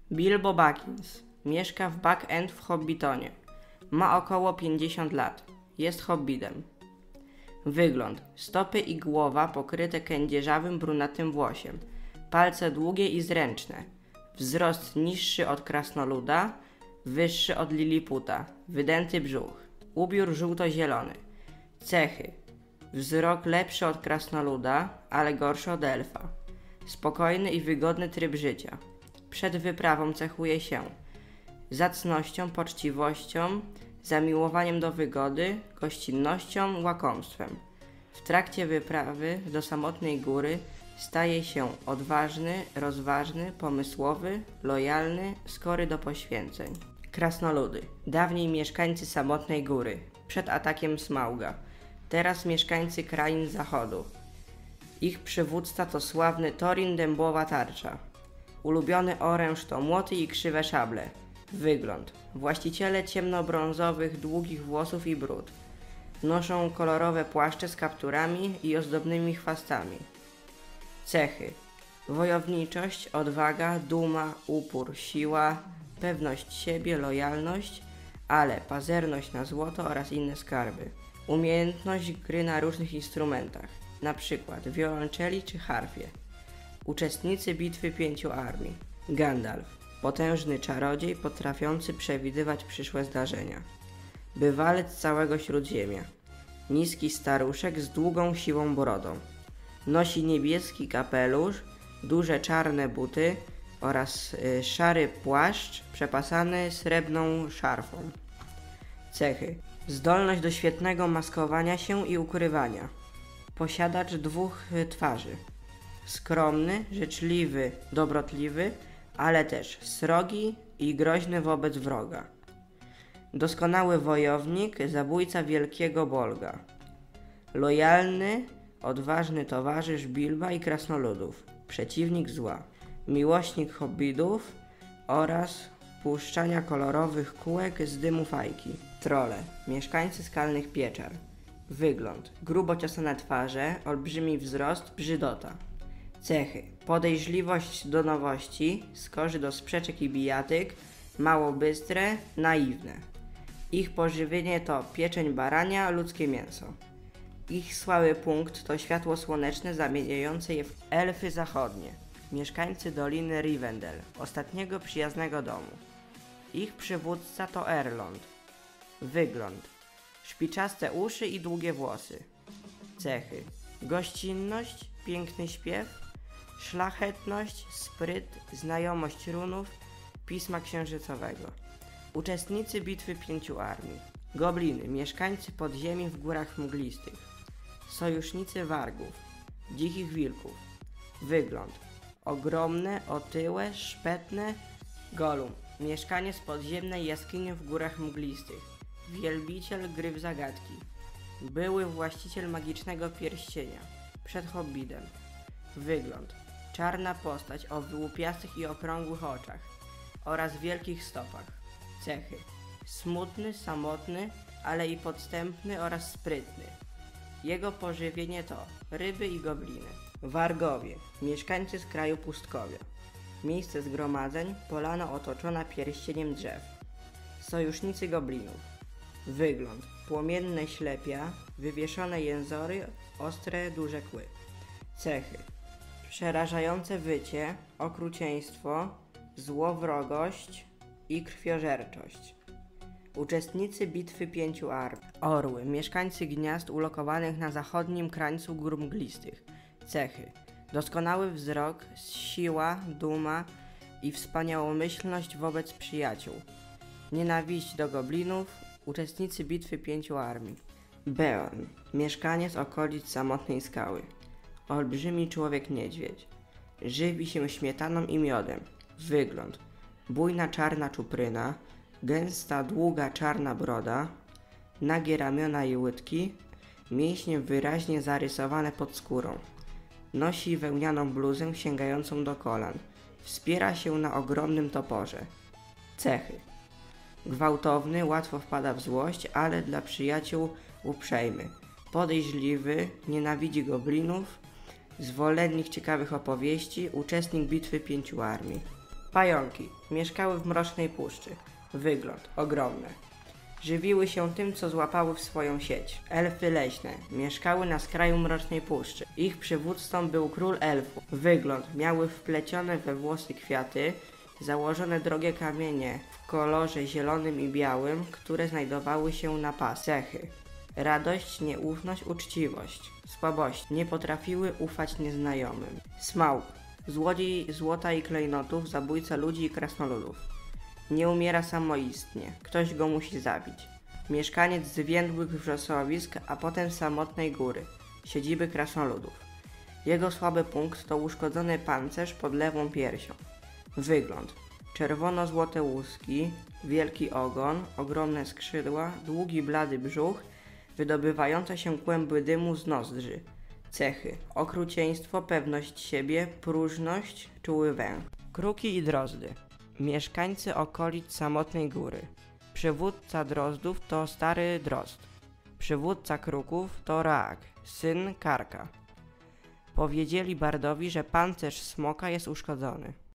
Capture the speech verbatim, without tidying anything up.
Bilbo Baggins mieszka w Back End w Hobbitonie. Ma około pięćdziesiąt lat. Jest hobbitem. Wygląd. Stopy i głowa pokryte kędzierzawym brunatnym włosiem. Palce długie i zręczne. Wzrost niższy od krasnoluda, wyższy od liliputa. Wydęty brzuch. Ubiór żółto-zielony. Cechy. Wzrok lepszy od krasnoluda, ale gorszy od elfa. Spokojny i wygodny tryb życia. Przed wyprawą cechuje się zacnością, poczciwością, zamiłowaniem do wygody, gościnnością, łakomstwem. W trakcie wyprawy do samotnej góry staje się odważny, rozważny, pomysłowy, lojalny, skory do poświęceń. Krasnoludy. Dawniej mieszkańcy samotnej góry, przed atakiem Smauga. Teraz mieszkańcy krain zachodu. Ich przywódca to sławny Thorin Dębowa Tarcza. Ulubiony oręż to młoty i krzywe szable. Wygląd. Właściciele ciemnobrązowych, długich włosów i bród. Noszą kolorowe płaszcze z kapturami i ozdobnymi chwastami. Cechy. Wojowniczość, odwaga, duma, upór, siła, pewność siebie, lojalność, ale pazerność na złoto oraz inne skarby. Umiejętność gry na różnych instrumentach, na przykład wiolonczeli czy harfie. Uczestnicy bitwy pięciu armii. Gandalf. Potężny czarodziej potrafiący przewidywać przyszłe zdarzenia. Bywalec całego Śródziemia. Niski staruszek z długą siwą brodą. Nosi niebieski kapelusz, duże czarne buty oraz y, szary płaszcz przepasany srebrną szarfą. Cechy. Zdolność do świetnego maskowania się i ukrywania. Posiadacz dwóch twarzy. Skromny, życzliwy, dobrotliwy, ale też srogi i groźny wobec wroga. Doskonały wojownik, zabójca wielkiego Bolga. Lojalny, odważny towarzysz Bilba i krasnoludów, przeciwnik zła. Miłośnik hobbitów oraz puszczania kolorowych kółek z dymu fajki. Trolle, mieszkańcy skalnych pieczar. Wygląd. Grubo ciosane twarze, olbrzymi wzrost, brzydota. Cechy. Podejrzliwość do nowości, skorzy do sprzeczek i bijatyk, mało bystre, naiwne. Ich pożywienie to pieczeń barania, ludzkie mięso. Ich słaby punkt to światło słoneczne zamieniające je w elfy zachodnie. Mieszkańcy Doliny Rivendell, ostatniego przyjaznego domu. Ich przywódca to Elrond. Wygląd. Szpiczaste uszy i długie włosy. Cechy. Gościnność, piękny śpiew, szlachetność, spryt, znajomość runów, pisma księżycowego. Uczestnicy bitwy pięciu armii. Gobliny, mieszkańcy podziemi w górach mglistych. Sojusznicy wargów, dzikich wilków. Wygląd. Ogromne, otyłe, szpetne. Golum, mieszkaniec podziemnej jaskini w górach mglistych. Wielbiciel gry w zagadki. Były właściciel magicznego pierścienia. Przed hobbitem. Wygląd. Czarna postać o wyłupiastych i okrągłych oczach oraz wielkich stopach. Cechy. Smutny, samotny, ale i podstępny oraz sprytny. Jego pożywienie to ryby i gobliny. Wargowie. Mieszkańcy z kraju pustkowia. Miejsce zgromadzeń, polana otoczona pierścieniem drzew. Sojusznicy goblinów. Wygląd. Płomienne ślepia, wywieszone jęzory, ostre, duże kły. Cechy. Przerażające wycie, okrucieństwo, złowrogość i krwiożerczość. Uczestnicy bitwy pięciu armii. Orły, mieszkańcy gniazd ulokowanych na zachodnim krańcu gór mglistych. Cechy. Doskonały wzrok, siła, duma i wspaniałomyślność wobec przyjaciół. Nienawiść do goblinów. Uczestnicy bitwy pięciu armii. Beorn, mieszkaniec okolic samotnej skały. Olbrzymi człowiek-niedźwiedź. Żywi się śmietaną i miodem. Wygląd. Bujna czarna czupryna, gęsta, długa czarna broda, nagie ramiona i łydki, mięśnie wyraźnie zarysowane pod skórą. Nosi wełnianą bluzę sięgającą do kolan. Wspiera się na ogromnym toporze. Cechy. Gwałtowny, łatwo wpada w złość, ale dla przyjaciół uprzejmy. Podejrzliwy, nienawidzi goblinów, zwolennik ciekawych opowieści, uczestnik bitwy pięciu armii. Pająki mieszkały w mrocznej puszczy. Wygląd ogromny. Żywiły się tym, co złapały w swoją sieć. Elfy leśne mieszkały na skraju mrocznej puszczy. Ich przywódcą był król elfów. Wygląd miały wplecione we włosy kwiaty, założone drogie kamienie w kolorze zielonym i białym, które znajdowały się na pas. Cechy: radość, nieufność, uczciwość. Słabości: nie potrafiły ufać nieznajomym. Smaug: złodziej złota i klejnotów, zabójca ludzi i krasnoludów. Nie umiera samoistnie, ktoś go musi zabić. Mieszkaniec zwiędłych wrzosowisk, a potem samotnej góry, siedziby krasnoludów. Jego słaby punkt to uszkodzony pancerz pod lewą piersią. Wygląd: czerwono-złote łuski, wielki ogon, ogromne skrzydła, długi blady brzuch, wydobywające się kłęby dymu z nozdrzy. Cechy: okrucieństwo, pewność siebie, próżność, czuły węch. Kruki i drozdy. Mieszkańcy okolic samotnej góry. Przywódca drozdów to stary drozd. Przywódca kruków to Raak, syn Karka. Powiedzieli bardowi, że pancerz smoka jest uszkodzony.